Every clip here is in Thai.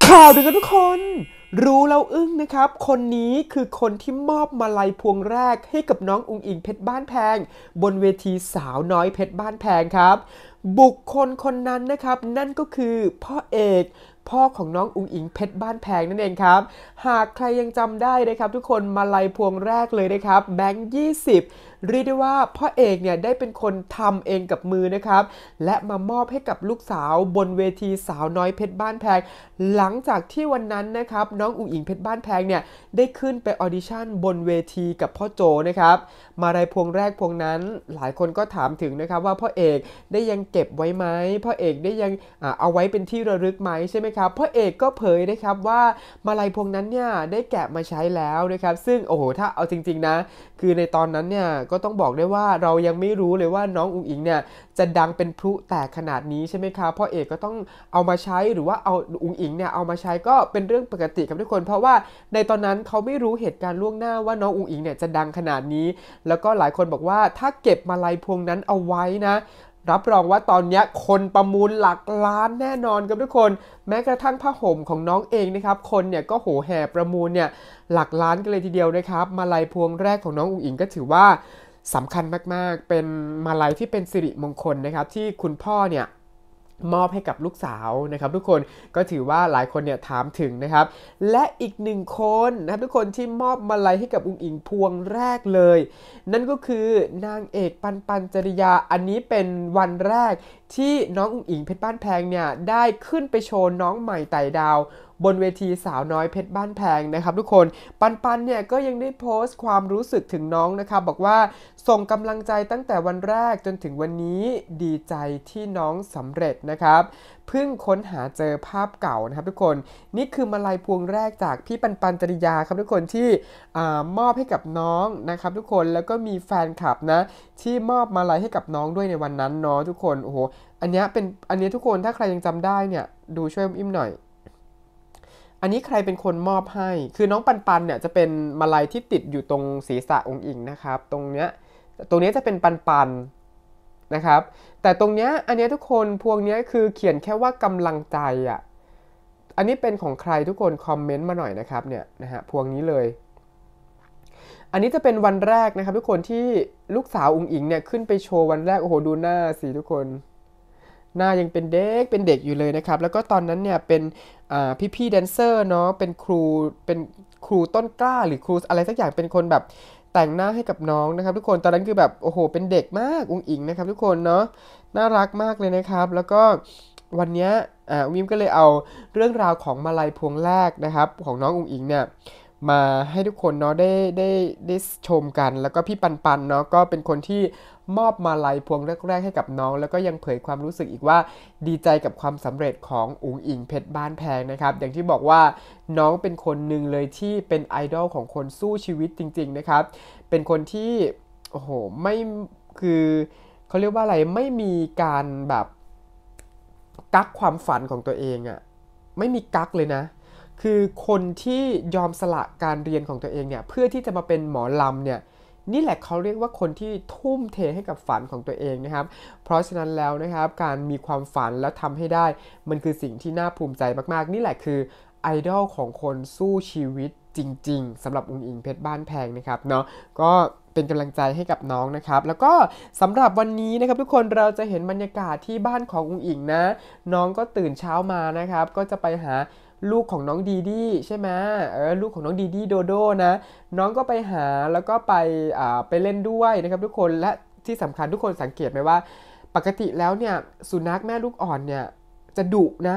ข่าวดีกันทุกคนรู้แล้วอึ้งนะครับคนนี้คือคนที่มอบมาลัยพวงแรกให้กับน้องอุ๋งอิงเพชรบ้านแพงบนเวทีสาวน้อยเพชรบ้านแพงครับบุคคลคนนั้นนะครับนั่นก็คือพ่อเอกพ่อของน้องอุ๋งอิงเพชรบ้านแพงนั่นเองครับหากใครยังจำได้นะครับทุกคนมาลัยพวงแรกเลยนะครับแบงค์20เรียกได้ว่าพ่อเอกเนี่ยได้เป็นคนทำเองกับมือนะครับและมามอบให้กับลูกสาวบนเวทีสาวน้อยเพชรบ้านแพงหลังจากที่วันนั้นนะครับน้องอุ๋งอิงเพชรบ้านแพงเนี่ยได้ขึ้นไปออดิชั่นบนเวทีกับพ่อโจนะครับมาลัยพวงแรกพวงนั้นหลายคนก็ถามถึงนะครับว่าพ่อเอกได้ยังเก็บไว้ไหมพ่อเอกได้ยังเอาไว้เป็นที่ระลึกไหมใช่ไหมครับพ่อเอกก็เผยนะครับว่ามาลัยพวงนั้นเนี่ยได้แกะมาใช้แล้วนะครับซึ่งโอ้โหถ้าเอาจริงๆนะคือในตอนนั้นเนี่ยก็ต้องบอกได้ว่าเรายังไม่รู้เลยว่าน้องอุ๋งอิงเนี่ยจะดังเป็นพลุแตกขนาดนี้ใช่ไหมครับพ่อเอกก็ต้องเอามาใช้หรือว่าเอาอุ๋งอิงเนี่ยเอามาใช้ก็เป็นเรื่องปกติครับทุกคนเพราะว่าในตอนนั้นเขาไม่รู้เหตุการณ์ล่วงหน้าว่าน้องอุ๋งอิงเนี่ยจะดังขนาดนี้แล้วก็หลายคนบอกว่าถ้าเก็บมาลัยพวงนั้นเอาไว้นะรับรองว่าตอนนี้คนประมูลหลักล้านแน่นอนครับทุกคนแม้กระทั่งผ้าห่มของน้องเองนะครับคนเนี่ยก็โหแห่ประมูลเนี่ยหลักล้านกันเลยทีเดียวนะครับมาลัยพวงแรกของน้องอุ๋งอิงก็ถือว่าสำคัญมากๆเป็นมาลัยที่เป็นสิริมงคลนะครับที่คุณพ่อเนี่ยมอบให้กับลูกสาวนะครับทุกคนก็ถือว่าหลายคนเนี่ยถามถึงนะครับและอีกหนึ่งคนนะครับทุกคนที่มอบมาลัยให้กับอุ๋งอิงพวงแรกเลยนั่นก็คือนางเอกปันปันจริยาอันนี้เป็นวันแรกที่น้องอุ๋งอิงเพชรบ้านแพงเนี่ยได้ขึ้นไปโชว์น้องใหม่ไต่ดาวบนเวทีสาวน้อยเพชรบ้านแพงนะครับทุกคนปันปันเนี่ยก็ยังได้โพสต์ความรู้สึกถึงน้องนะครับบอกว่าส่งกำลังใจตั้งแต่วันแรกจนถึงวันนี้ดีใจที่น้องสำเร็จนะครับเพิ่งค้นหาเจอภาพเก่านะครับทุกคนนี่คือมาลัยพวงแรกจากพี่ปันปันจริยาครับทุกคนที่มอบให้กับน้องนะครับทุกคนแล้วก็มีแฟนคลับนะที่มอบมาลัยให้กับน้องด้วยในวันนั้นเนาะทุกคนโอ้โหอันนี้ทุกคนถ้าใครยังจำได้เนี่ยดูช่วยอิ่มหน่อยอันนี้ใครเป็นคนมอบให้คือน้องปันปันเนี่ยจะเป็นมาลัยที่ติดอยู่ตรงศีรษะองค์อิงนะครับตรงเนี้ยจะเป็นปันปันนะครับแต่ตรงเนี้ยอันนี้ทุกคนพวงเนี้ยคือเขียนแค่ว่ากำลังใจอ่ะอันนี้เป็นของใครทุกคนคอมเมนต์มาหน่อยนะครับเนี่ยนะฮะพวงนี้เลยอันนี้จะเป็นวันแรกนะครับทุกคนที่ลูกสาวอุ๋งอิงเนี่ยขึ้นไปโชว์วันแรกโอ้โหดูหน้าสิทุกคนหน้ายังเป็นเด็กอยู่เลยนะครับแล้วก็ตอนนั้นเนี่ยเป็นพี่แดนเซอร์เนาะเป็นครูต้นกล้าหรือครูอะไรสักอย่างเป็นคนแบบแต่งหน้าให้กับน้องนะครับทุกคนตอนนั้นคือแบบโอ้โหเป็นเด็กมากอุ๋งอิงนะครับทุกคนเนาะน่ารักมากเลยนะครับแล้วก็วันนี้อุ๋งอิงก็เลยเอาเรื่องราวของมาลัยพวงแรกนะครับของน้องอุ๋งอิงเนี่ยมาให้ทุกคนเนาะได้ชมกันแล้วก็พี่ปันปันเนาะก็เป็นคนที่มอบมาลัยพวงแรกๆให้กับน้องแล้วก็ยังเผยความรู้สึกอีกว่าดีใจกับความสำเร็จของอุ๋งอิงเพชรบ้านแพงนะครับอย่างที่บอกว่าน้องเป็นคนหนึ่งเลยที่เป็นไอดอลของคนสู้ชีวิตจริงๆนะครับเป็นคนที่โอ้โหไม่คือเขาเรียกว่าอะไรไม่มีการแบบกักความฝันของตัวเองอะไม่มีกักเลยนะคือคนที่ยอมสละการเรียนของตัวเองเนี่ยเพื่อที่จะมาเป็นหมอลำเนี่ยนี่แหละเขาเรียกว่าคนที่ทุ่มเทให้กับฝันของตัวเองนะครับเพราะฉะนั้นแล้วนะครับการมีความฝันแล้วทำให้ได้มันคือสิ่งที่น่าภูมิใจมากๆนี่แหละคือไอดอลของคนสู้ชีวิตจริงๆสำหรับอุ๋งอิงเพชรบ้านแพงนะครับเนาะก็เป็นกำลังใจให้กับน้องนะครับแล้วก็สำหรับวันนี้นะครับทุกคนเราจะเห็นบรรยากาศที่บ้านของอุ๋งอิงนะน้องก็ตื่นเช้ามานะครับก็จะไปหาลูกของน้องดีดีใช่ไหมลูกของน้องดีดีโดโดนะน้องก็ไปหาแล้วก็ไปเล่นด้วยนะครับทุกคนและที่สำคัญทุกคนสังเกตไหมว่าปกติแล้วเนี่ยสุนัขแม่ลูกอ่อนเนี่ยจะดุนะ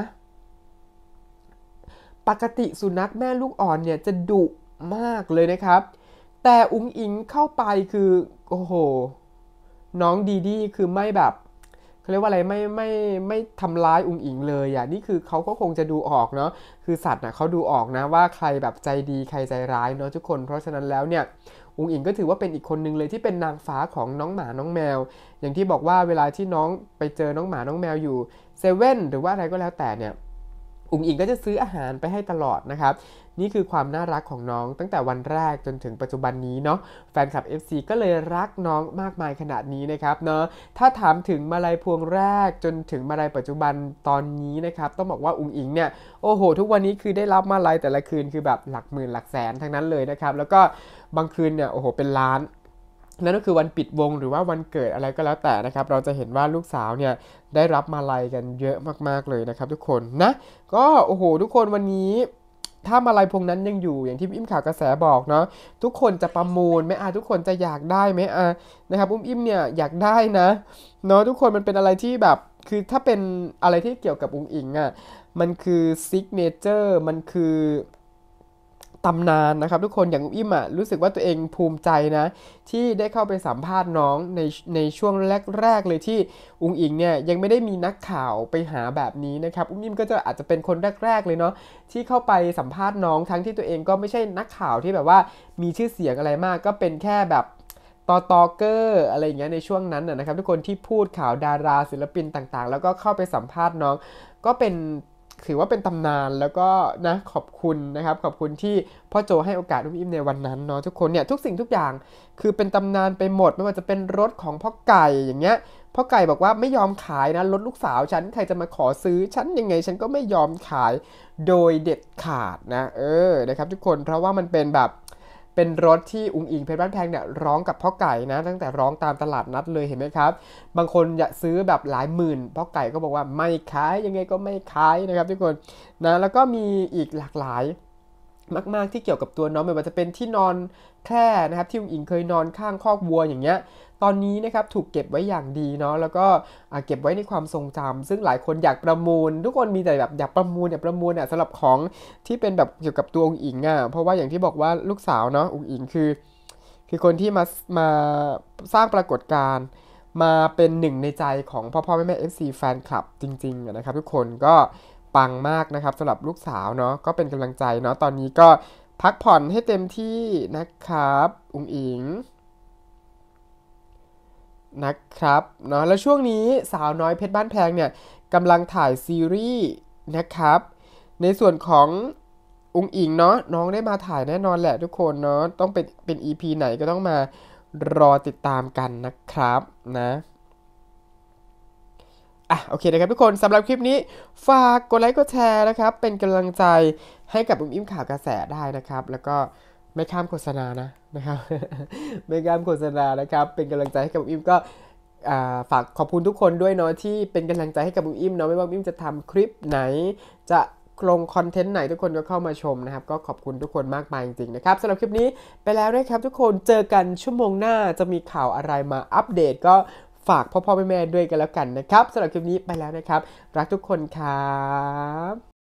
ปกติสุนัขแม่ลูกอ่อนเนี่ยจะดุมากเลยนะครับแต่อุ๋งอิงเข้าไปคือโอ้โหน้องดีดีคือไม่แบบเขาเรียกว่าอะไรไม่ทำร้ายอุ๋งอิงเลยอ่ะนี่คือเขาก็คงจะดูออกเนาะคือสัตว์นะเขาดูออกนะว่าใครแบบใจดีใครใจร้ายเนาะทุกคนเพราะฉะนั้นแล้วเนี่ยอุ๋งอิงก็ถือว่าเป็นอีกคนนึงเลยที่เป็นนางฟ้าของน้องหมาน้องแมวอย่างที่บอกว่าเวลาที่น้องไปเจอน้องหมาน้องแมวอยู่เซเว่นหรือว่าอะไรก็แล้วแต่เนี่ยอุ๋งอิงก็จะซื้ออาหารไปให้ตลอดนะครับนี่คือความน่ารักของน้องตั้งแต่วันแรกจนถึงปัจจุบันนี้เนาะแฟนคลับ FC ก็เลยรักน้องมากมายขนาดนี้นะครับเนาะถ้าถามถึงมาลัยพวงแรกจนถึงมาลัยปัจจุบันตอนนี้นะครับต้องบอกว่าอุ๋งอิงเนี่ยโอ้โหทุกวันนี้คือได้รับมาลัยแต่ละคืนคือแบบหลักหมื่นหลักแสนทั้งนั้นเลยนะครับแล้วก็บางคืนเนี่ยโอ้โหเป็นล้านนั่นก็คือวันปิดวงหรือว่าวันเกิดอะไรก็แล้วแต่นะครับเราจะเห็นว่าลูกสาวเนี่ยได้รับมาลัยกันเยอะมากๆเลยนะครับทุกคนนะก็โอ้โหทุกคนวันนี้ถ้ามาลัยพวงนั้นยังอยู่อย่างที่อิ่มข่าวกระแสบอกเนาะทุกคนจะประมูลไหมทุกคนจะอยากได้ไหมนะครับอิ่มเนี่ยอยากได้นะเนาะทุกคนมันเป็นอะไรที่แบบคือถ้าเป็นอะไรที่เกี่ยวกับอุ๋งอิงมันคือซิกเนเจอร์มันคือตำนานนะครับทุกคนอย่างอิ่มรู้สึกว่าตัวเองภูมิใจนะที่ได้เข้าไปสัมภาษณ์น้องในช่วงแรกๆเลยที่อุ๋งอิงเนี่ยยังไม่ได้มีนักข่าวไปหาแบบนี้นะครับอิ่มก็จะอาจจะเป็นคนแรกๆเลยเนาะที่เข้าไปสัมภาษณ์น้องทั้งที่ตัวเองก็ไม่ใช่นักข่าวที่แบบว่ามีชื่อเสียงอะไรมากก็เป็นแค่แบบตอเกอร์อะไรอย่างเงี้ยในช่วงนั้นนะครับทุกคนที่พูดข่าวดาราศิลปินต่างๆแล้วก็เข้าไปสัมภาษณ์น้องก็เป็นถือว่าเป็นตำนานแล้วก็นะขอบคุณนะครับขอบคุณที่พ่อโจให้โอกาสอุ้มอิ่มในวันนั้นเนาะทุกคนเนี่ยทุกสิ่งทุกอย่างคือเป็นตำนานไปหมดไม่ว่าจะเป็นรถของพ่อไก่อย่างเงี้ยพ่อไก่บอกว่าไม่ยอมขายนะรถลูกสาวฉันใครจะมาขอซื้อฉันยังไงฉันก็ไม่ยอมขายโดยเด็ดขาดนะนะครับทุกคนเพราะว่ามันเป็นแบบเป็นรถที่อุ๋งอิงเพชรบ้านแพงเนี่ยร้องกับพ่อไก่นะตั้งแต่ร้องตามตลาดนัดเลยเห็นไหมครับบางคนอยากซื้อแบบหลายหมื่นพ่อไก่ก็บอกว่าไม่ขายยังไงก็ไม่ขายนะครับทุกคนนะแล้วก็มีอีกหลากหลายมากๆที่เกี่ยวกับตัวน้องไม่ว่าจะเป็นที่นอนแคร่นะครับที่อุ๋งอิงเคยนอนข้างคอกวัวอย่างเงี้ยตอนนี้นะครับถูกเก็บไว้อย่างดีเนาะแล้วก็เก็บไว้ในความทรงจำซึ่งหลายคนอยากประมูลทุกคนมีแต่แบบอยากประมูลสำหรับของที่เป็นแบบเกี่ยวกับตัวอุ๋งอิงเพราะว่าอย่างที่บอกว่าลูกสาวเนาะอุ๋งอิงคือคนที่มาสร้างปรากฏการณ์มาเป็นหนึ่งในใจของพ่อแม่ FC แฟนคลับจริงๆนะครับทุกคนก็ปังมากนะครับสำหรับลูกสาวเนาะก็เป็นกำลังใจเนาะตอนนี้ก็พักผ่อนให้เต็มที่นะครับอุ๋งอิงนะครับเนาะแล้วช่วงนี้สาวน้อยเพชรบ้านแพงเนี่ยกำลังถ่ายซีรีส์นะครับในส่วนของอุ๋งอิงเนาะน้องได้มาถ่ายแน่นอนแหละทุกคนเนาะต้องเป็น EP ไหนก็ต้องมารอติดตามกันนะครับนะโอเคนะครับทุกคนสำหรับคลิปนี้ฝากกดไลค์กดแชร์นะครับเป็นกำลังใจให้กับอุ้มอิ่มข่าวกระแสได้นะครับแล้วก็ไม่ข้ามโฆษณานะครับไม่ข้ามโฆษณานะครับเป็นกำลังใจให้กับอุ้มอิ่มก็ฝากขอบคุณทุกคนด้วยเนาะที่เป็นกำลังใจให้กับอุ้มอิ่มเนาะไม่ว่าอุ้มอิ่มจะทำคลิปไหนจะลงคอนเทนต์ไหนทุกคนก็เข้ามาชมนะครับก็ขอบคุณทุกคนมากมายจริงๆนะครับสำหรับคลิปนี้ไปแล้วนะครับทุกคนเจอกันชั่วโมงหน้าจะมีข่าวอะไรมาอัปเดตก็ฝากพ่อแม่ด้วยกันแล้วกันนะครับสำหรับคลิปนี้ไปแล้วนะครับรักทุกคนครับ